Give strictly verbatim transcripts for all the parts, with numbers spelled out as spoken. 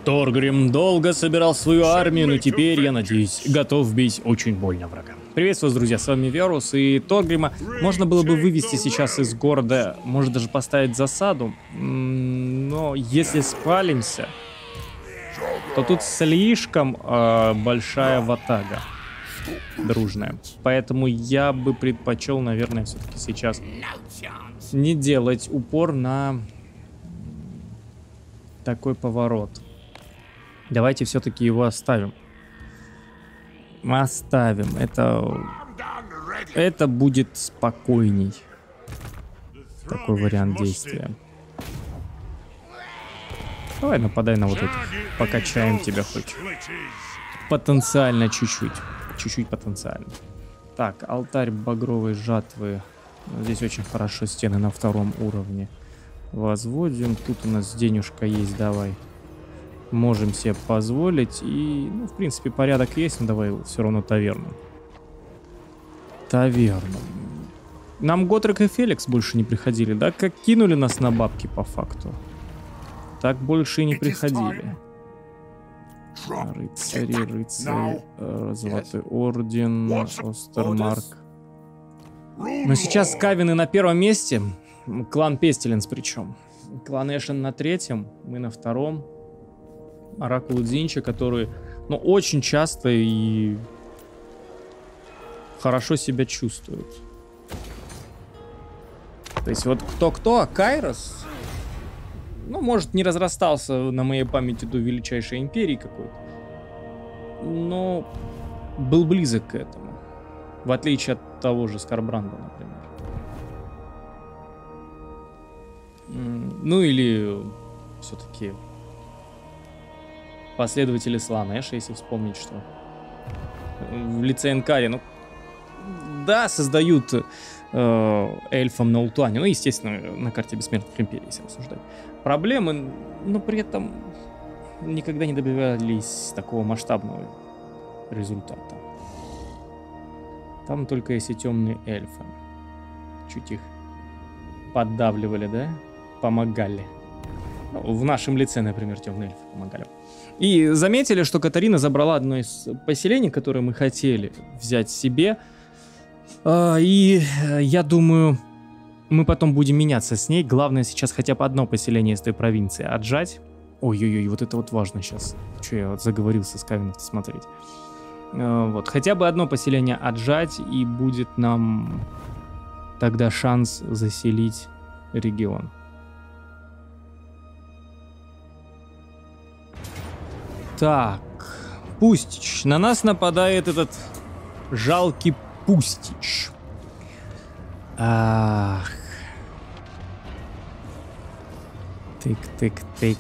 Торгрим долго собирал свою армию, но теперь, я надеюсь, готов бить очень больно врага. Приветствую вас, друзья, с вами Верус, и Торгрима можно было бы вывести сейчас из города, может даже поставить засаду, но если спалимся, то тут слишком э, большая ватага дружная. Поэтому я бы предпочел, наверное, все-таки сейчас не делать упор на такой поворот. Давайте все-таки его оставим. Оставим. Это, это будет спокойней. Такой вариант действия. Давай нападай на вот этих. Покачаем тебя хоть. Потенциально чуть-чуть. Чуть-чуть потенциально. Так, алтарь багровой жатвы. Здесь очень хорошо стены на втором уровне. Возводим. Тут у нас денежка есть, давай. Можем себе позволить. И, ну, в принципе, порядок есть, но давай все равно таверну. Таверну. Нам Готрек и Феликс больше не приходили, да? Как кинули нас на бабки по факту. Так больше и не приходили. Рыцари, рыцари, Золотой Орден, Остермарк. Но сейчас Скавины на первом месте. Клан Пестиленс причем. Клан Эшен на третьем, мы на втором. Оракул Дзинча, которые, ну, очень часто и хорошо себя чувствуют. То есть вот кто-кто, а Кайрос, ну, может, не разрастался на моей памяти до величайшей империи какой-то, но был близок к этому. В отличие от того же Скарбранда, например. Ну или все-таки последователи Слаанэша, если вспомнить, что в лице Энкари, ну, да, создают э, эльфам на Ултуане, ну, естественно, на карте Бессмертных Империй, если рассуждать. Проблемы, но при этом никогда не добивались такого масштабного результата. Там только если темные эльфы. Чуть их поддавливали, да? Помогали. Ну, в нашем лице, например, темные эльфы помогали. И заметили, что Катарина забрала одно из поселений, которые мы хотели взять себе. И я думаю, мы потом будем меняться с ней. Главное сейчас хотя бы одно поселение из той провинции отжать. Ой-ой-ой, вот это вот важно сейчас. Че я вот заговорился с Скавинов смотреть. Вот, хотя бы одно поселение отжать, и будет нам тогда шанс заселить регион. Так, Пустич. На нас нападает этот жалкий Пустич. Ах. Тык-тык-тык.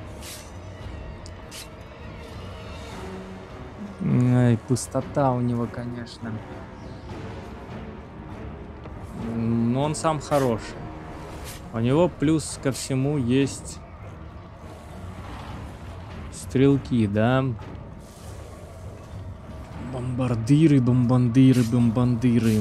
Ай, пустота у него, конечно. Но он сам хороший. У него плюс ко всему есть стрелки, да? Бомбардиры, бомбандиры, бомбандиры.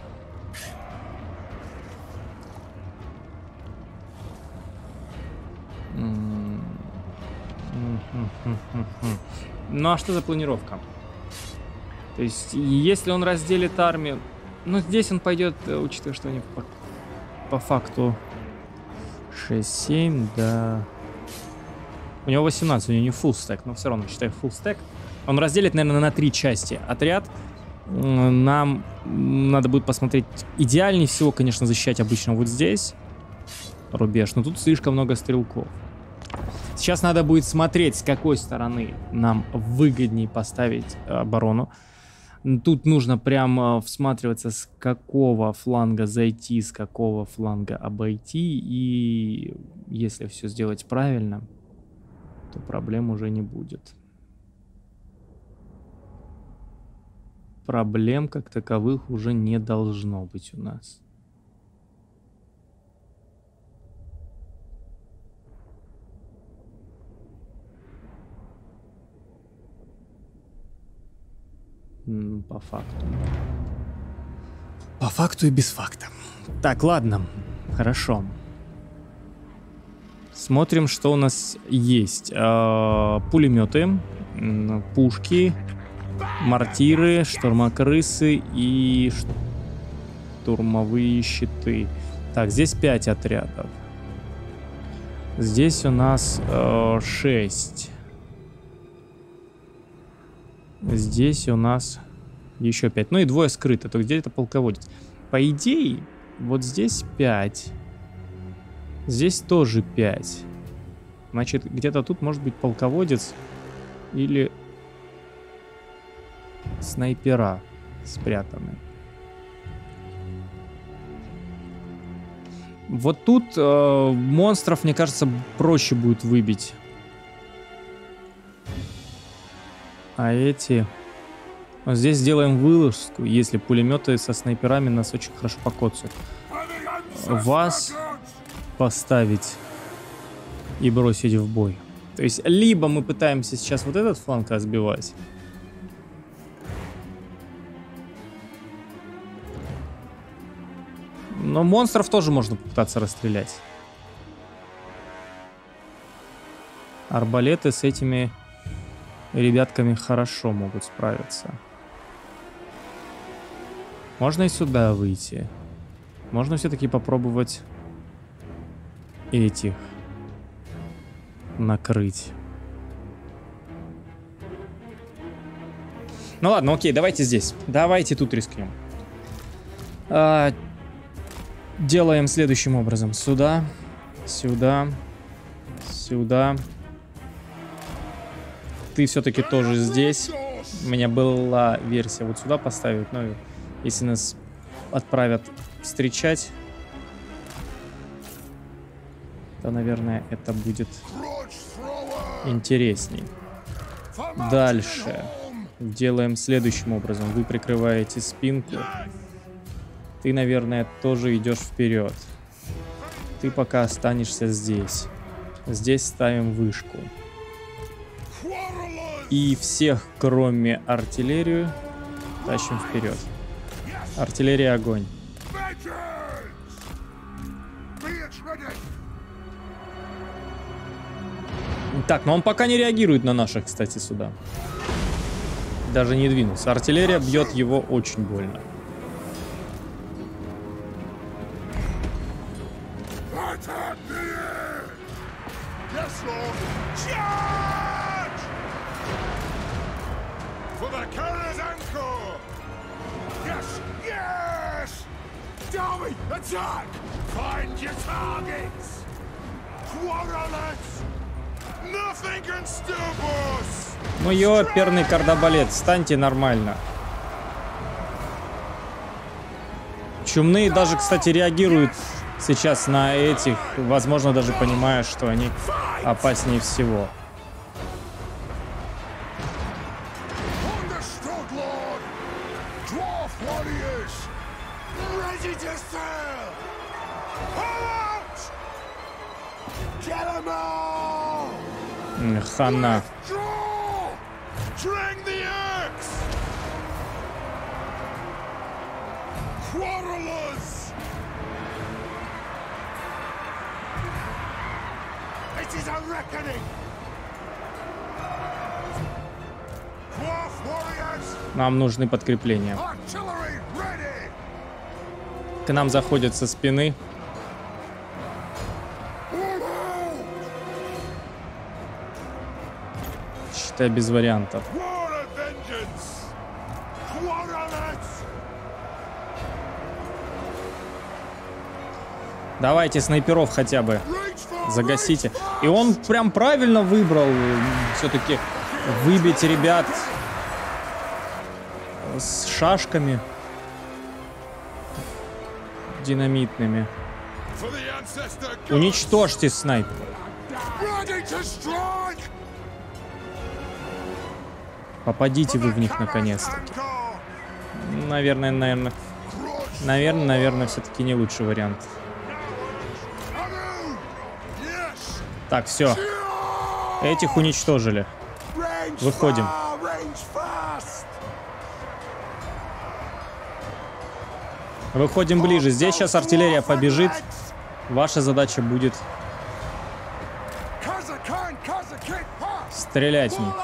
Ну а что за планировка? То есть, если он разделит армию, ну здесь он пойдет, учитывая, что у него по, по факту шесть-семь, да. У него восемнадцать, у него не full стек, но все равно, считай, full стек. Он разделит, наверное, на три части отряд. Нам надо будет посмотреть. Идеальнее всего, конечно, защищать обычно вот здесь рубеж, но тут слишком много стрелков. Сейчас надо будет смотреть, с какой стороны нам выгоднее поставить оборону. Тут нужно прям всматриваться, с какого фланга зайти, с какого фланга обойти. И если все сделать правильно, то проблем уже не будет. Проблем как таковых уже не должно быть у нас. По факту. По факту и без факта. Так, ладно. Хорошо. Смотрим, что у нас есть. А, пулеметы, пушки, мортиры, штурмокрысы и штурмовые щиты. Так, здесь пять отрядов. Здесь у нас э, шесть. Здесь у нас еще пять. Ну и двое скрыто. То где это полководец? По идее, вот здесь пять. Здесь тоже пять. Значит, где-то тут может быть полководец или снайпера спрятаны. Вот тут э, монстров, мне кажется, проще будет выбить. А эти... Вот здесь сделаем вылазку, если пулеметы со снайперами нас очень хорошо покоцают. Вас поставить и бросить в бой. То есть, либо мы пытаемся сейчас вот этот фланг разбивать. Но монстров тоже можно попытаться расстрелять. Арбалеты с этими ребятками хорошо могут справиться. Можно и сюда выйти. Можно все-таки попробовать этих накрыть. Ну ладно, окей, давайте здесь. Давайте тут рискнем. А, делаем следующим образом. Сюда, сюда, сюда. Ты все-таки тоже здесь. У меня была версия вот сюда поставить. Но если нас отправят встречать, то, наверное, это будет интересней. Дальше делаем следующим образом. Вы прикрываете спинку. Ты, наверное, тоже идешь вперед. Ты пока останешься здесь. Здесь ставим вышку. И всех, кроме артиллерию, тащим вперед. Артиллерия, огонь. Так, но он пока не реагирует на наших, кстати, сюда. Даже не двинулся. Артиллерия бьет его очень больно. Ну, ёперный кардобалет, встаньте нормально. Чумные даже, кстати, реагируют сейчас на этих, возможно, даже понимая, что они опаснее всего. Хана. Нам нужны подкрепления. К нам заходят со спины. Считай, без вариантов. Давайте снайперов хотя бы загасите. И он прям правильно выбрал все-таки выбить ребят с шашками динамитными. Уничтожьте снайпера. Попадите вы в них наконец-таки. Наверное, наверное, наверное, наверное, все-таки не лучший вариант. Так, все. Этих уничтожили. Выходим. Выходим ближе. Здесь сейчас артиллерия побежит. Ваша задача будет Стрелять в них.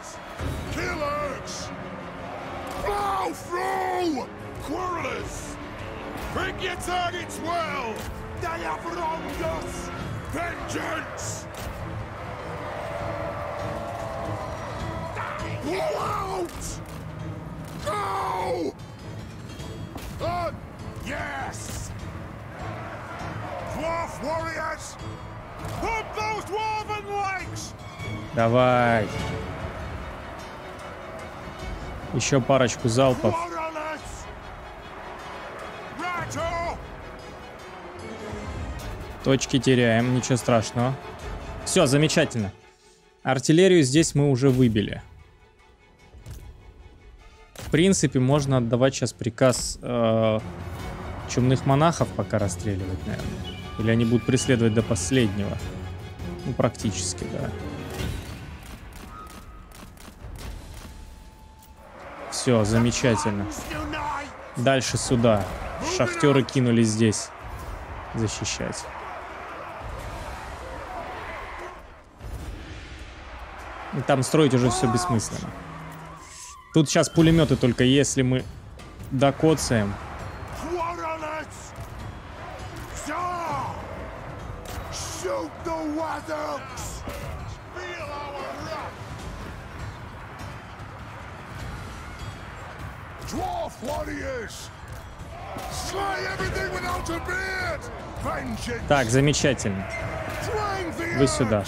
Давай. Еще парочку залпов. Точки теряем, ничего страшного. Все, замечательно. Артиллерию здесь мы уже выбили. В принципе, можно отдавать сейчас приказ э, чумных монахов пока расстреливать, наверное. Или они будут преследовать до последнего. Ну, практически, да. Все, замечательно. Дальше сюда. Шахтеры кинулись здесь защищать. И там строить уже все бессмысленно. Тут сейчас пулеметы только если мы докоцаем. Так, замечательно. Вы сюда.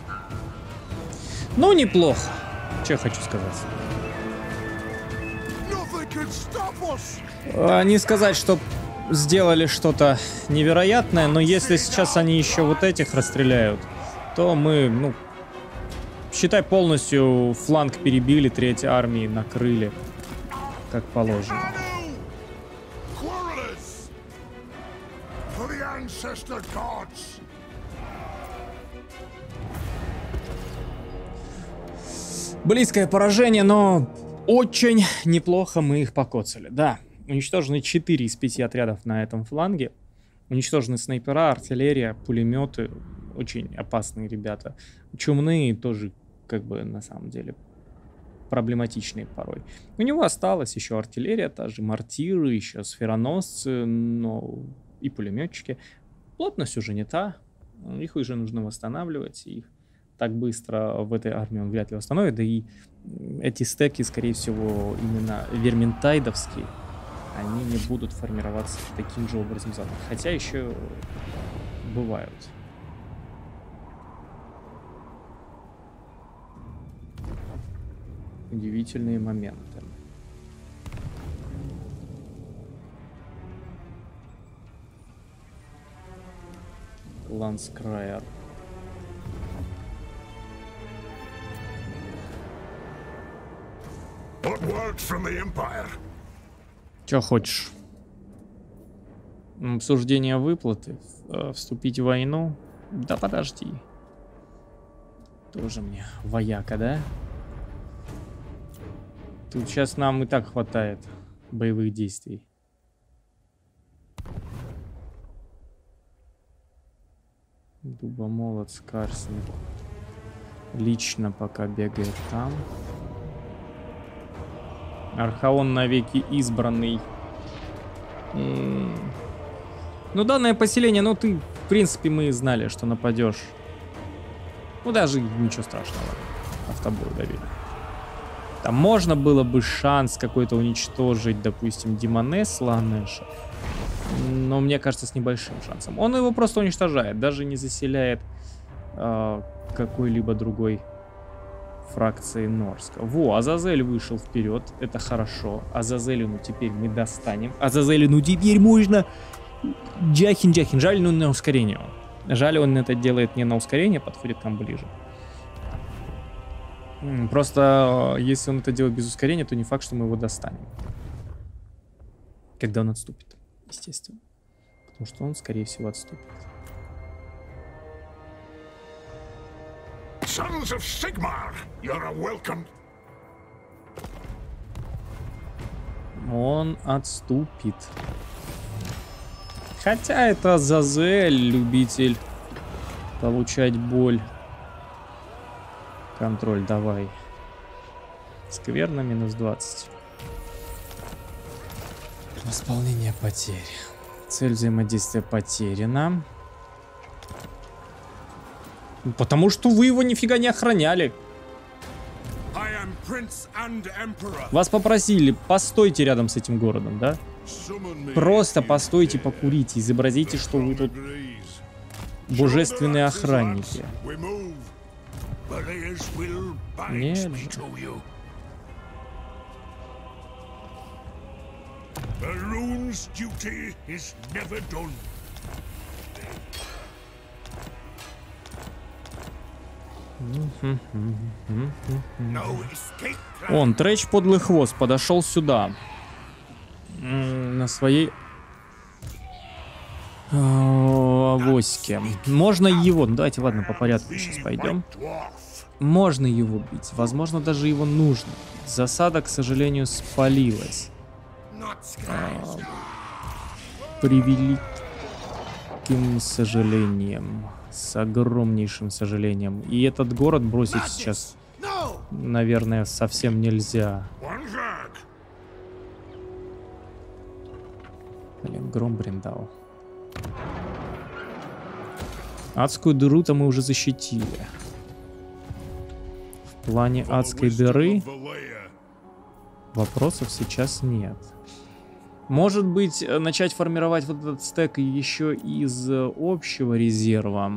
Ну, неплохо. Что я хочу сказать. А, не сказать, что сделали что-то невероятное, но если сейчас они еще вот этих расстреляют, то мы, ну, считай, полностью фланг перебили, третьей армии накрыли, как положено. Близкое поражение, но очень неплохо мы их покоцали. Да, уничтожены четыре из пяти отрядов на этом фланге. Уничтожены снайпера, артиллерия, пулеметы. Очень опасные ребята. Чумные тоже, как бы, на самом деле, проблематичные порой. У него осталась еще артиллерия, та же мортиры, еще сфероносцы, но и пулеметчики. Плотность уже не та. Их уже нужно восстанавливать. Их так быстро в этой армии он вряд ли восстановит. Да и эти стеки, скорее всего, именно верминтайдовские, они не будут формироваться таким же образом заново. Хотя еще бывают. Удивительные моменты. Ланскрайер. Чё хочешь? Обсуждение выплаты? Вступить в войну? Да подожди. Тоже мне вояка, да? Тут сейчас нам и так хватает боевых действий. Дубомолот, Скарсник. Лично пока бегает там. Архаон навеки избранный. М-м. Ну, данное поселение, ну ты, в принципе, мы знали, что нападешь. Ну, даже ничего страшного. Автобой давили. Там можно было бы шанс какой-то уничтожить, допустим, Демонесс Ланеша. Но мне кажется, с небольшим шансом. Он его просто уничтожает, даже не заселяет э, какой-либо другой фракции Норска. Во, Азазель вышел вперед, это хорошо. Азазелю, ну теперь мы достанем. Азазелю, ну теперь можно. Джахин, Джахин, жаль, ну на ускорение. Жаль, он это делает не на ускорение, подходит к нам ближе. Просто, если он это делает без ускорения, то не факт, что мы его достанем. Когда он отступит, естественно. Потому что он, скорее всего, отступит. Sons of Sigmar, you're welcome. Он отступит. Хотя это Азазель, любитель получать боль. Контроль, давай. Скверно, минус двадцать. Восполнение потерь. Цель взаимодействия потеряна. Потому что вы его нифига не охраняли. Вас попросили, постойте рядом с этим городом, да? Просто постойте, покурите, изобразите, что вы тут божественные охранники. Нет. Он, Трэч, подлый хвост, подошел сюда. На своей авоське. Можно его... Ну, давайте, ладно, по порядку сейчас пойдем. Можно его бить. Возможно, даже его нужно. Засада, к сожалению, спалилась. А, превеликим сожалением. С огромнейшим сожалением. И этот город бросить сейчас, наверное, совсем нельзя. Блин, Громбриндал. Адскую дыру-то мы уже защитили. В плане адской дыры вопросов сейчас нет. Может быть, начать формировать вот этот стек еще из общего резерва.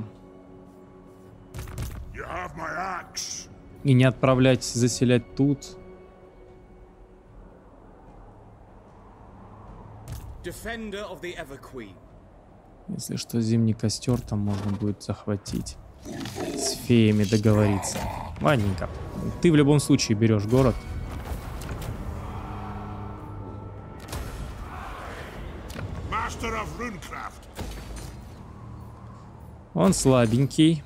И не отправлять заселять тут. Если что, зимний костер там можно будет захватить. С феями договориться. Ладненько. Ты в любом случае берешь город. Он слабенький.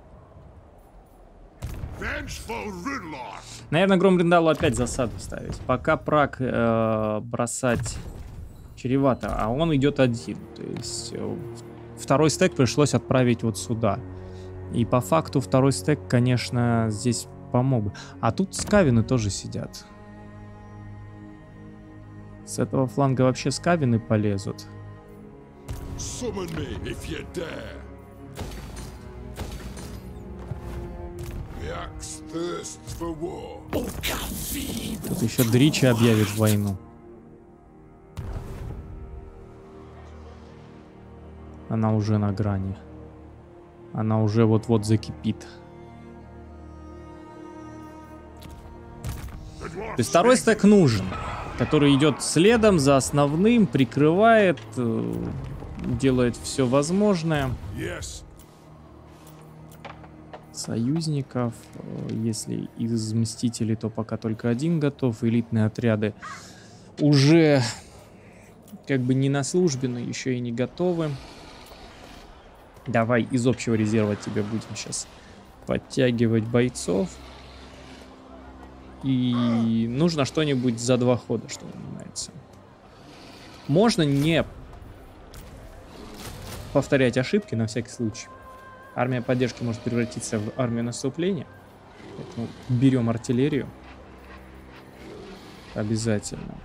Наверное, Громбриндалу опять засаду ставить. Пока прак э, бросать чревато, а он идет один. То есть э, второй стек пришлось отправить вот сюда. И по факту второй стек, конечно, здесь помог бы. А тут скавины тоже сидят. С этого фланга вообще скавины полезут. Тут еще Дричи объявит войну. Она уже на грани. Она уже вот-вот закипит. То есть второй стек нужен, который идет следом за основным, прикрывает, делает все возможное. Союзников, если из Мстителей, то пока только один готов. Элитные отряды уже как бы не на службе, но еще и не готовы. Давай из общего резерва тебе будем сейчас подтягивать бойцов. И нужно что-нибудь за два хода, что называется. Можно не повторять ошибки на всякий случай. Армия поддержки может превратиться в армию наступления. Поэтому берем артиллерию. Обязательно.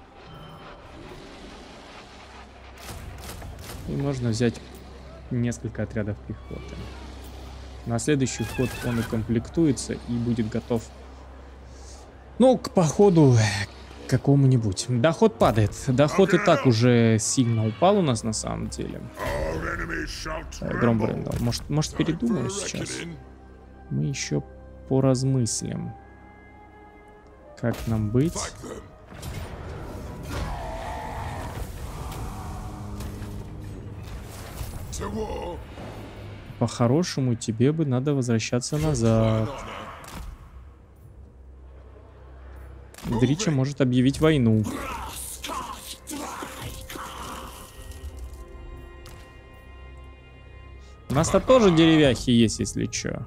И можно взять несколько отрядов пехоты. На следующий ход он укомплектуется и будет готов, ну, к походу какому-нибудь. Доход падает. Доход и так уже сильно упал у нас на самом деле. Громбриндал. Может, может передумаю сейчас? Мы еще поразмыслим. Как нам быть? По-хорошему тебе бы надо возвращаться назад. Дрича может объявить войну. У нас-то тоже деревяхи есть, если чё.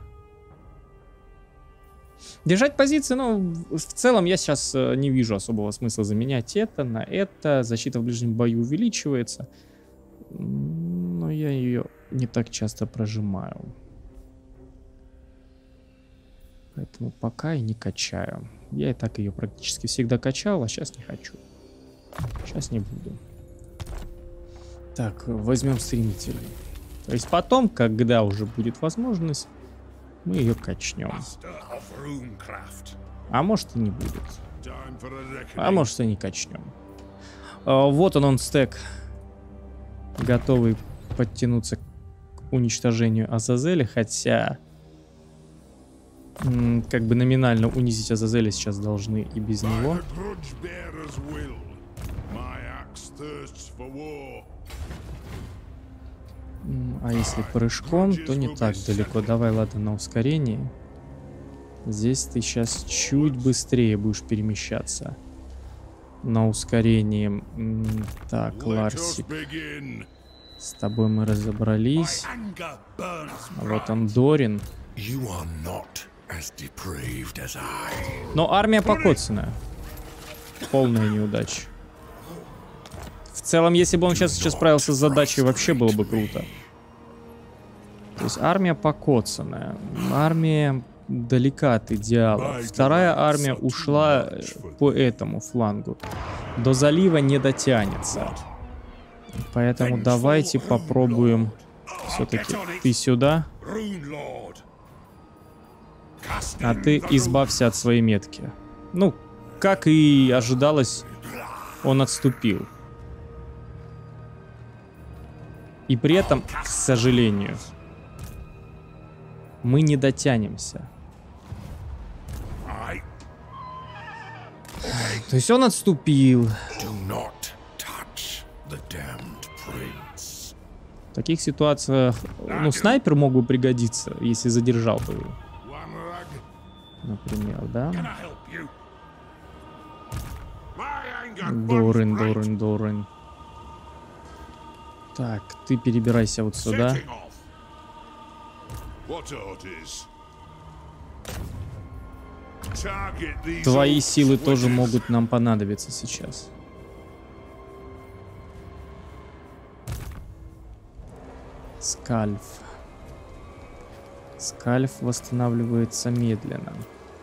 Держать позиции, ну, в целом я сейчас не вижу особого смысла заменять это на это. Защита в ближнем бою увеличивается. Но я ее не так часто прожимаю. Поэтому пока и не качаю. Я и так ее практически всегда качал, а сейчас не хочу. Сейчас не буду. Так, возьмем стремительный. То есть потом, когда уже будет возможность, мы ее качнем. А может и не будет. А может и не качнем. А, вот он, он стек. Готовый подтянуться к уничтожению Азазеля, хотя м, как бы номинально унизить Азазеля сейчас должны и без него. М, а если прыжком, то не так далеко. Давай, ладно, на ускорении. Здесь ты сейчас чуть быстрее будешь перемещаться. На ускорении. М, так, Ларсик. С тобой мы разобрались. А вот он, Дорин. Но армия покоцанная. Полная неудача. В целом, если бы он сейчас, сейчас справился с задачей, вообще было бы круто. То есть армия покоцанная. Армия далека от идеала. Вторая армия ушла по этому флангу. До залива не дотянется. Поэтому давайте попробуем. Все-таки ты сюда. А ты избавься от своей метки. Ну, как и ожидалось, он отступил. И при этом, к сожалению, мы не дотянемся. То есть он отступил. В таких ситуациях, ну, снайпер мог бы пригодиться, если задержал бы его. Например, да? Дорин, Дорин, Дорин. Так, ты перебирайся вот сюда. Твои силы тоже могут нам понадобиться сейчас. Скальф. Скальф восстанавливается медленно.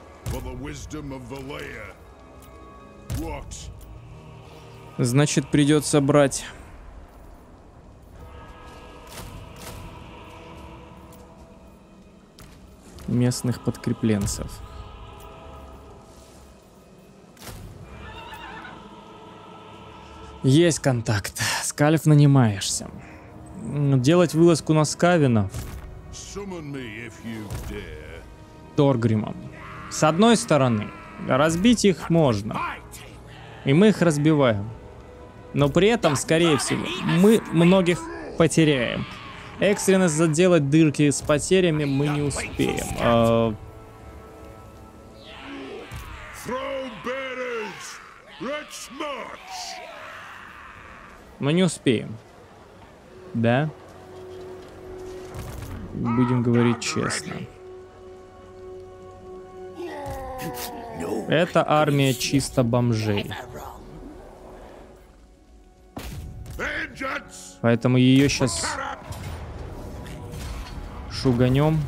Значит, придется брать местных подкрепленцев. Есть контакт. Скальф, нанимаешься. Делать вылазку на скавинов Торгримом. С одной стороны, разбить их можно. И мы их разбиваем. Но при этом, скорее всего, мы многих потеряем. Экстренно заделать дырки с потерями мы не успеем. А... Мы не успеем. Да? Будем говорить честно. Это армия чисто бомжей. Поэтому ее сейчас шуганем.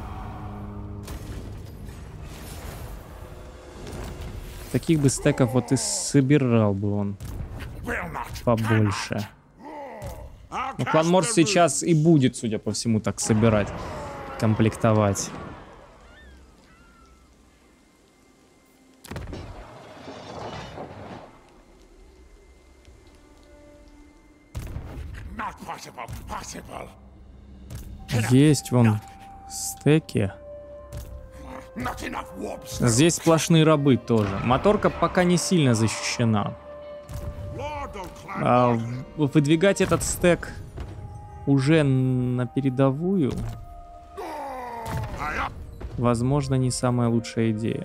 Таких бы стеков вот и собирал бы он побольше. Но клан Морс сейчас и будет, судя по всему, так собирать, комплектовать. Есть вон стеки. Здесь сплошные рабы тоже. Моторка пока не сильно защищена. А выдвигать этот стек уже на передовую, возможно, не самая лучшая идея.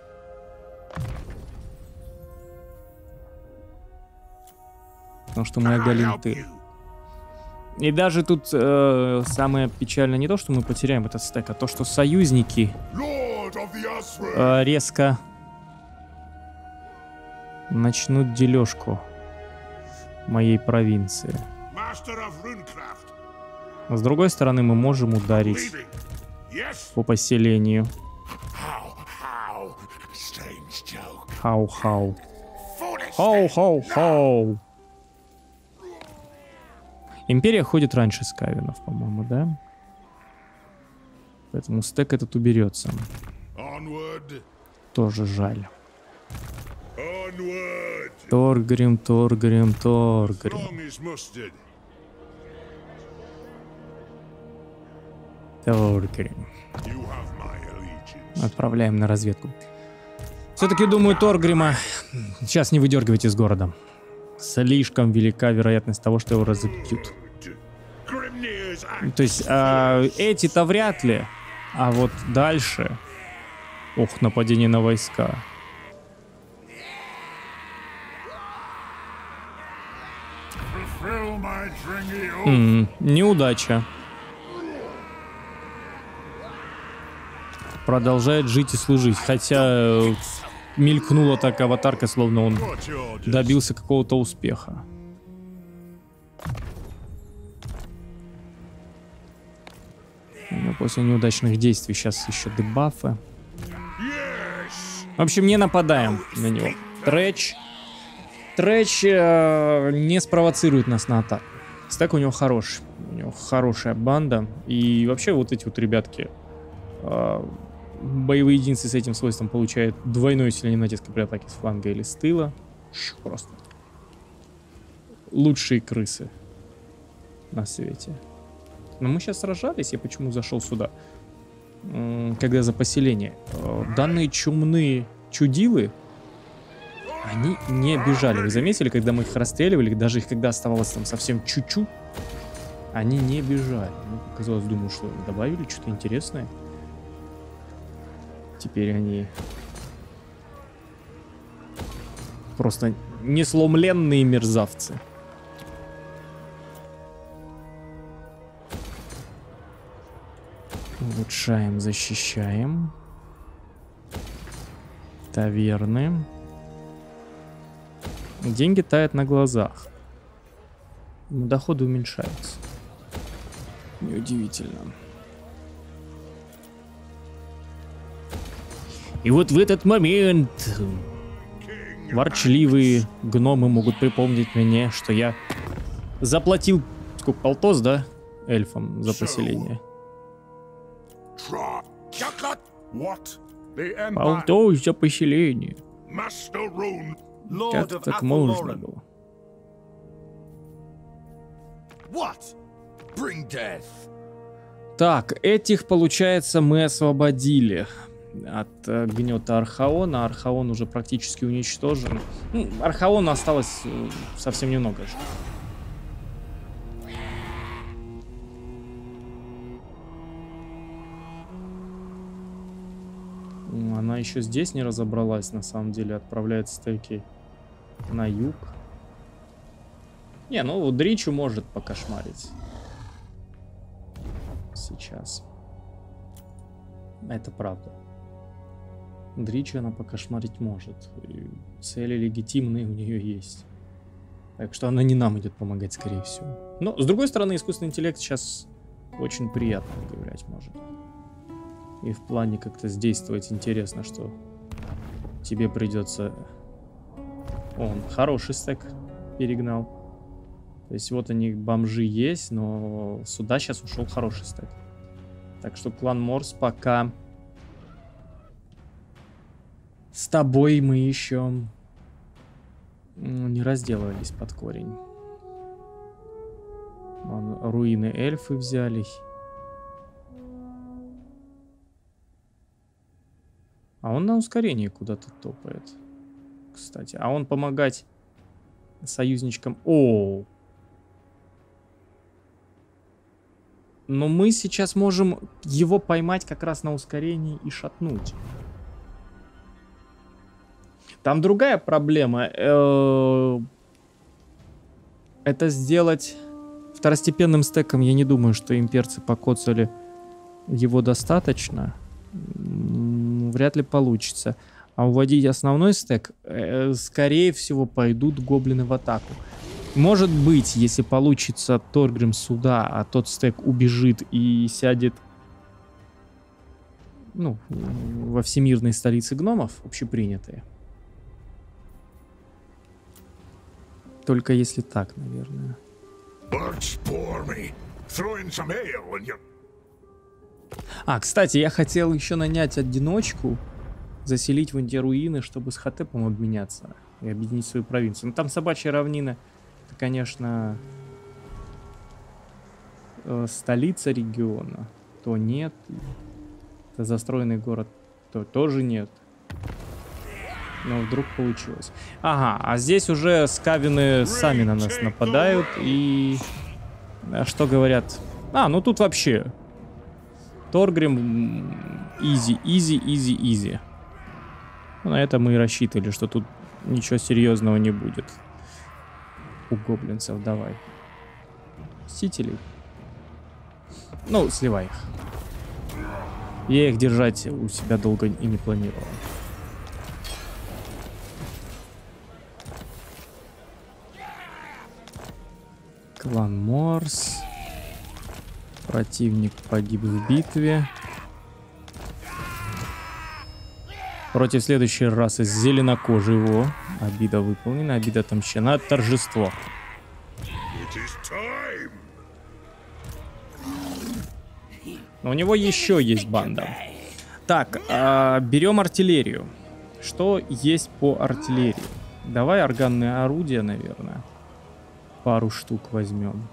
Потому что мы оголим тыл. И даже тут э, самое печальное не то, что мы потеряем этот стек, а то, что союзники э, резко начнут дележку моей провинции. С другой стороны, мы можем ударить по поселению. Хау-хау. Хоу-хоу-хоу. Империя ходит раньше скавинов, по-моему, да? Поэтому стек этот уберется. Тоже жаль. Торгрим, Торгрим, Торгрим. Торгрим. Отправляем на разведку. Все-таки, думаю, Торгрима сейчас не выдергивать из города. Слишком велика вероятность того, что его разобьют. То есть а, эти-то вряд ли. А вот дальше... Ох, нападение на войска. М-м, неудача. Продолжает жить и служить. Хотя мелькнула так аватарка, словно он добился какого-то успеха. Но после неудачных действий сейчас еще дебафы. В общем, не нападаем на него. Трэч. Трэч э, не спровоцирует нас на атаку. Стек у него хороший. У него хорошая банда. И вообще вот эти вот ребятки... Э, боевые единицы с этим свойством получают двойное усиление натиска при атаке с фланга или с тыла. Просто. Лучшие крысы на свете. Но мы сейчас сражались, я почему зашел сюда? Когда за поселение. Данные чумные чудилы, они не бежали. Вы заметили, когда мы их расстреливали, даже их когда оставалось там совсем чуть-чуть, они не бежали. Мне показалось, думаю, что добавили что-то интересное. Теперь они просто несломленные мерзавцы. Улучшаем, защищаем. Таверны. Деньги тают на глазах. Но доходы уменьшаются. Неудивительно. И вот в этот момент ворчливые гномы могут припомнить мне, что я заплатил, сколько, полтос, да, эльфам за поселение. Полтос за поселение. Как так можно было? Так, этих, получается, мы освободили от э, гнета Архаона. Архаон уже практически уничтожен. Ну, Архаону осталось э, совсем немного же. Она еще здесь не разобралась, на самом деле. Отправляет стеки на юг. Не, ну Дричу может покошмарить. Сейчас. Это правда. Дричу она покошмарить может. И цели легитимные у нее есть. Так что она не нам идет помогать, скорее всего. Но, с другой стороны, искусственный интеллект сейчас очень приятно удивлять может. И в плане как-то сдействовать интересно, что тебе придется... Он хороший стек перегнал. То есть вот они, бомжи есть, но сюда сейчас ушел хороший стек. Так что клан Морс пока... С тобой мы еще не разделывались под корень. Вон, руины эльфы взяли. А он на ускорении куда-то топает. Кстати, а он помогать союзничкам... О! Но мы сейчас можем его поймать как раз на ускорении и шатнуть. Там другая проблема. Это сделать второстепенным стеком. Я не думаю, что имперцы покоцали его достаточно. Вряд ли получится. А уводить основной стек, скорее всего, пойдут гоблины в атаку. Может быть, если получится Торгрим сюда, а тот стек убежит и сядет ну, во всемирной столице гномов, общепринятые. Только если так, наверное. А, кстати, я хотел еще нанять одиночку, заселить в эти руины, чтобы с Хотепом обменяться и объединить свою провинцию. Ну, там собачья равнина, это, конечно, э, столица региона. То нет. Это застроенный город, то тоже нет. Но вдруг получилось. Ага, а здесь уже скавины сами на нас нападают. И... А что говорят? А, ну тут вообще... Торгрим... Изи, изи, изи, изи. На это мы и рассчитывали, что тут ничего серьезного не будет. У гоблинцев, давай. Мстителей. Ну, сливай их. Я их держать у себя долго и не планировал. Клан Морс. Противник погиб в битве. Против следующей расы зеленокожего. Обида выполнена, обида отомщена. Торжество. Но у него еще есть банда. Так, а, берем артиллерию. Что есть по артиллерии? Давай органные орудия, наверное. Пару штук возьмем.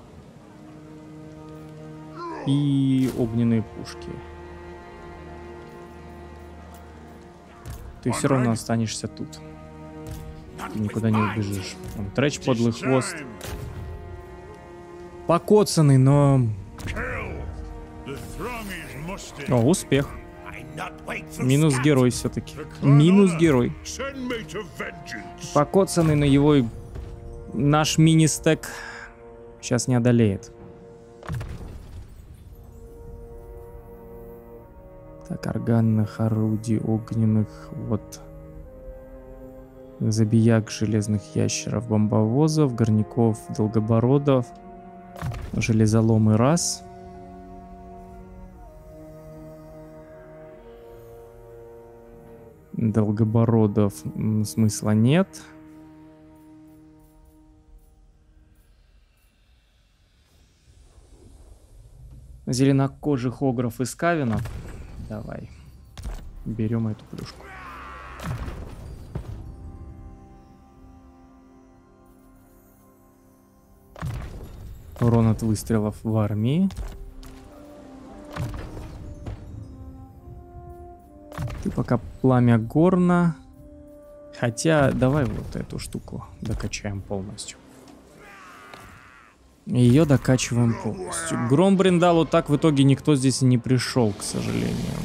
И огненные пушки. Ты все равно останешься тут. Ты никуда не убежишь. Там трэч, подлый хвост. Покоцанный, но... О, успех. Минус герой все-таки. Минус герой. Покоцанный, но его наш мини-стек сейчас не одолеет. Так, органных орудий, огненных, вот. Забияк, железных ящеров, бомбовозов, горняков, долгобородов, железоломы раз. Долгобородов смысла нет. Зеленокожих огров и скавинов. Давай. Берем эту плюшку. Урон от выстрелов в армии. Ты пока пламя горна. Хотя, давай вот эту штуку докачаем полностью. Ее докачиваем полностью. Гром Бриндалу так в итоге никто здесь и не пришел, к сожалению.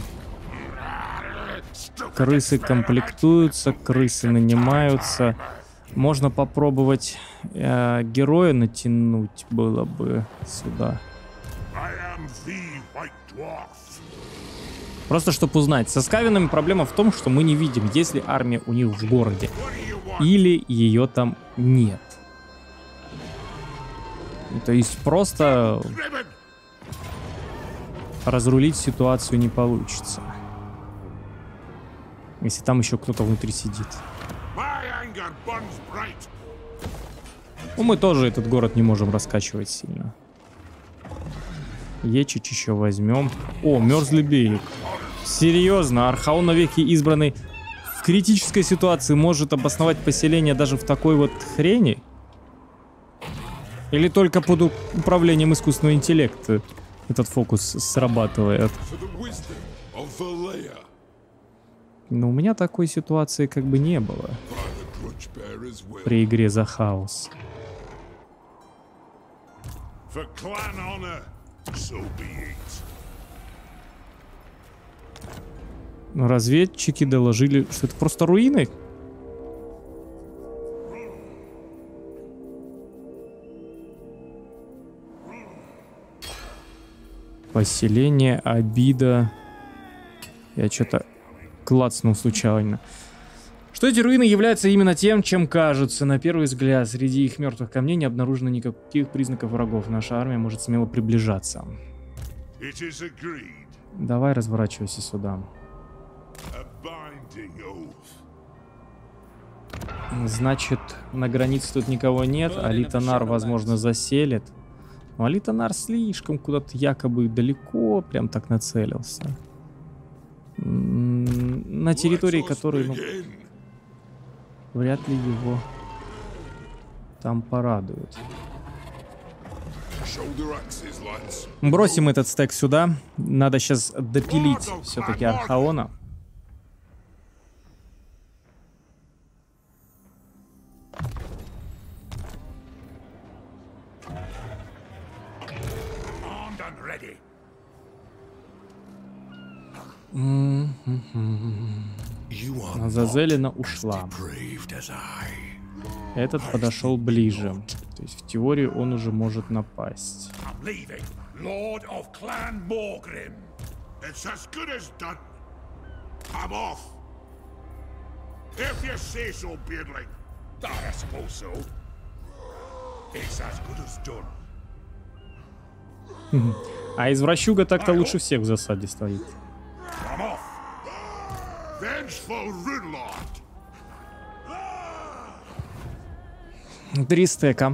Крысы комплектуются, крысы нанимаются. Можно попробовать э, героя натянуть было бы сюда. Просто чтобы узнать. Со скавинами проблема в том, что мы не видим, есть ли армия у них в городе. Или ее там нет. То есть просто разрулить ситуацию не получится. Если там еще кто-то внутри сидит. Ну, мы тоже этот город не можем раскачивать сильно. Ечич еще возьмем. О, мерзлый берег. Серьезно, Архаон навеки избранный в критической ситуации может обосновать поселение даже в такой вот хрени? Или только под управлением искусственного интеллекта этот фокус срабатывает? Но у меня такой ситуации как бы не было при игре за хаос. Разведчики доложили, что это просто руины. Поселение, обида. Я что-то клацнул случайно. Что эти руины являются именно тем, чем кажутся. На первый взгляд, среди их мертвых камней не обнаружено никаких признаков врагов. Наша армия может смело приближаться. Давай разворачивайся сюда. Значит, на границе тут никого нет. Алитанар, возможно, заселит. Но Алитанар слишком куда-то якобы далеко прям так нацелился. На территории, которой, ну, вряд ли его там порадуют. Бросим этот стек сюда. Надо сейчас допилить все-таки Архаона. Азазелина ушла. Этот подошел ближе. То есть в теории он уже может напасть. А извращуга так-то лучше всех в засаде стоит. Три стека.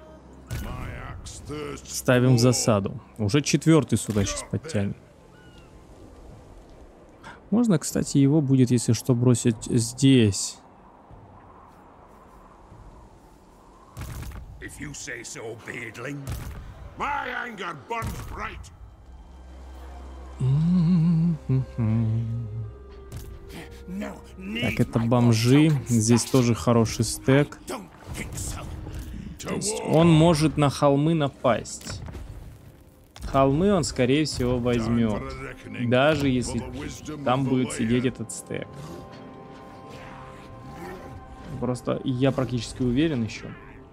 Ставим в засаду. Уже четвертый сюда сейчас подтянем. Можно, кстати, его будет, если что, бросить здесь. Так, это бомжи. Здесь тоже хороший стек. То есть он может на холмы напасть. Холмы он, скорее всего, возьмет. Даже если там будет сидеть этот стек. Просто я практически уверен еще.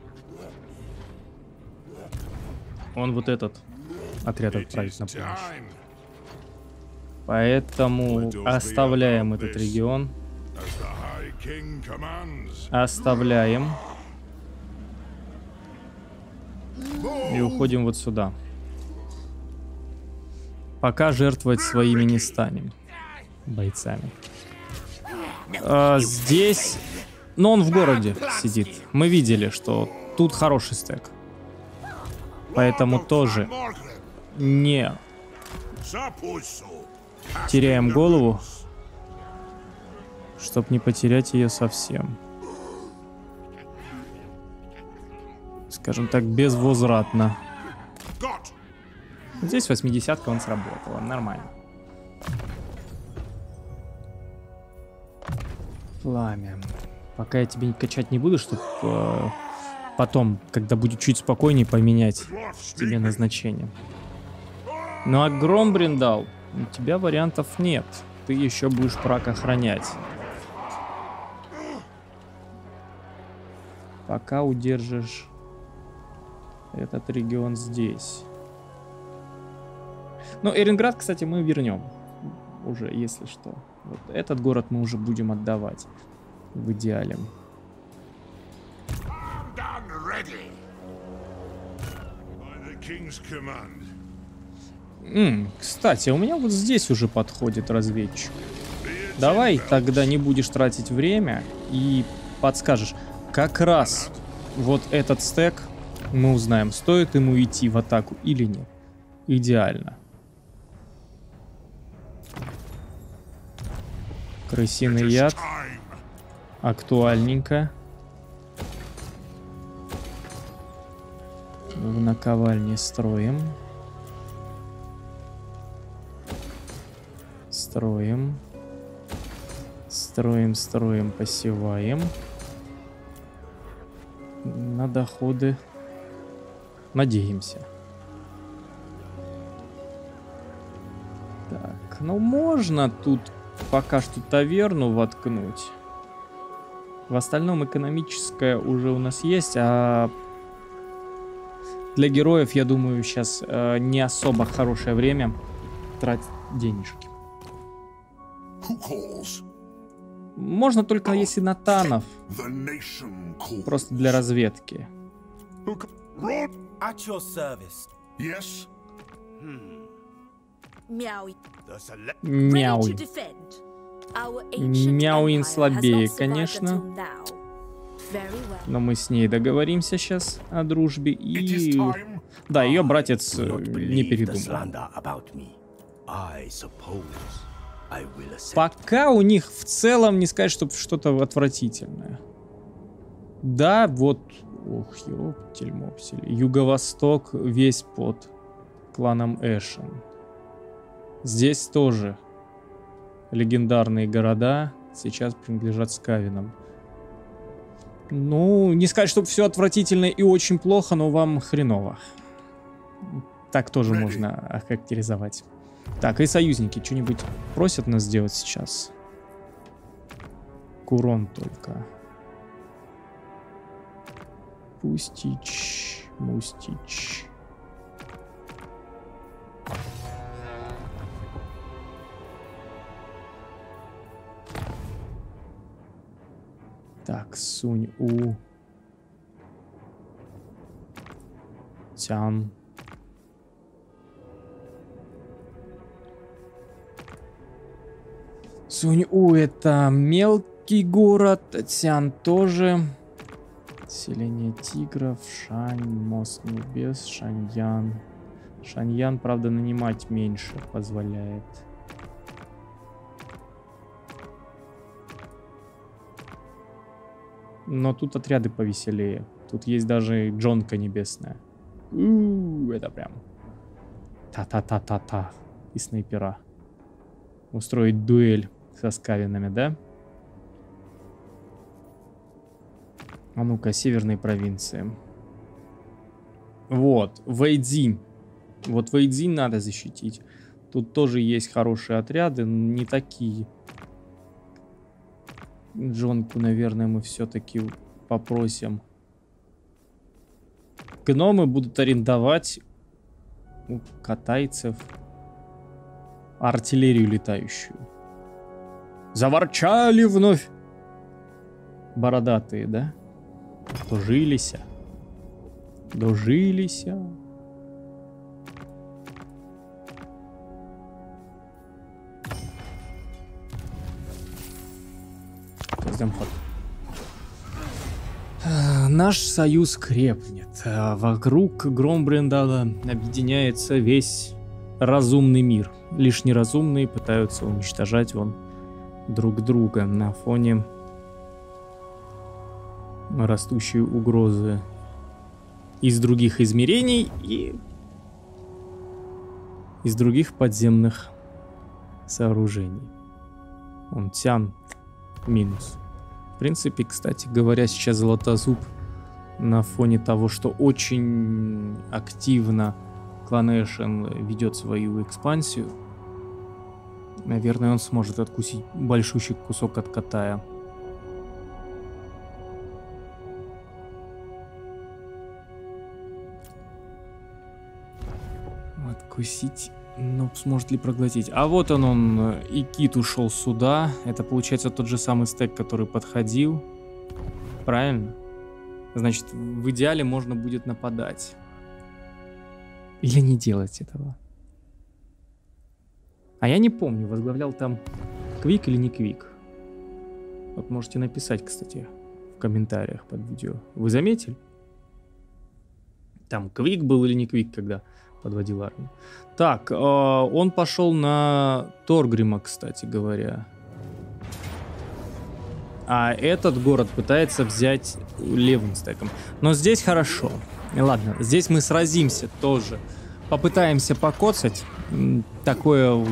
Он вот этот отряд отправит на помощь. Поэтому оставляем этот регион. Оставляем. И уходим вот сюда. Пока жертвовать своими не станем. Бойцами. А, здесь... Но он в городе сидит. Мы видели, что тут хороший стек. Поэтому тоже не теряем голову, чтобы не потерять ее совсем. Скажем так, безвозвратно. Здесь восьмидесятка он сработала. Нормально. Пламя. Пока я тебе качать не буду, чтобы э, потом, когда будет чуть спокойнее, поменять тебе назначение. Ну а Громбриндал, у тебя вариантов нет. Ты еще будешь прак охранять. Пока удержишь этот регион здесь. Ну, Эринград, кстати, мы вернем. Уже, если что. Вот этот город мы уже будем отдавать. В идеале. М, кстати, у меня вот здесь уже подходит разведчик. Давай тогда не будешь тратить время и подскажешь. Как раз вот этот стек мы узнаем, стоит ему идти в атаку или нет. Идеально. Крысиный яд. Актуальненько. В наковальне строим. Строим. Строим, строим, посеваем. На доходы надеемся. Так, ну можно тут пока что таверну воткнуть. В остальном экономическое уже у нас есть, а для героев, я думаю, сейчас э, не особо хорошее время тратить денежки. Можно только если на танов. Просто для разведки. Мяу. Мяуин слабее, конечно. Но мы с ней договоримся сейчас о дружбе. И... Да, ее братец не передумал. Пока у них в целом не сказать, что что-то отвратительное. Да, вот... Ох, ёптель-мопсель. Юго-восток весь под кланом Эшен. Здесь тоже легендарные города сейчас принадлежат Скавинам. Ну, не сказать, что все отвратительно и очень плохо, но вам хреново. Так тоже можно охарактеризовать. Так, и союзники что-нибудь просят нас сделать сейчас? Курон только. Пустич, мустич. Так, Сунь-У. Тян. Сунь-У это мелкий город, Тян тоже. Селение тигров, Шань, мост небес, Шаньян. Шаньян, правда, нанимать меньше позволяет. Но тут отряды повеселее. Тут есть даже Джонка небесная. У-у-у, это прям та-та-та-та-та. И снайпера. Устроить дуэль со скавинами, да? А ну-ка, северные провинции. Вот, Вэйдзинь. Вот Вэйдзинь надо защитить. Тут тоже есть хорошие отряды, не такие. Джонку, наверное, мы все-таки попросим. Гномы будут арендовать у катайцев артиллерию летающую. Заворчали вновь бородатые, да? Дожились. Дожились. Ход. Наш союз крепнет. Вокруг Громбрендала объединяется весь разумный мир. Лишь неразумные пытаются уничтожать вон друг друга на фоне растущей угрозы из других измерений и из других подземных сооружений. Он Тян минус. В принципе, кстати говоря, сейчас Златозуб на фоне того, что очень активно клан Эшен ведет свою экспансию, наверное, он сможет откусить большущий кусок от Катая. Откусить, но сможет ли проглотить? А вот он, он, и Кит ушел сюда. Это получается тот же самый стек, который подходил. Правильно? Значит, в идеале можно будет нападать. Или не делать этого. А я не помню, возглавлял там Квик или не Квик. Вот можете написать, кстати, в комментариях под видео. Вы заметили? Там Квик был или не Квик, когда подводил армию. Так, э, он пошел на Торгрима, кстати говоря. А этот город пытается взять левым стеком. Но здесь хорошо. Ладно, здесь мы сразимся тоже. Попытаемся покоцать. Такое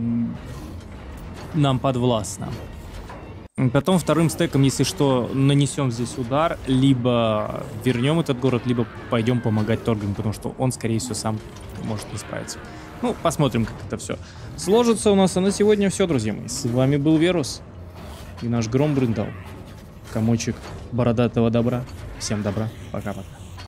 нам подвластно. Потом вторым стеком, если что, нанесем здесь удар, либо вернем этот город, либо пойдем помогать Торгриму, потому что он, скорее всего, сам может не справиться. Ну, посмотрим, как это все сложится у нас. А на сегодня все, друзья мои. С вами был Верус и наш Громбрендал. Комочек бородатого добра. Всем добра. Пока-пока.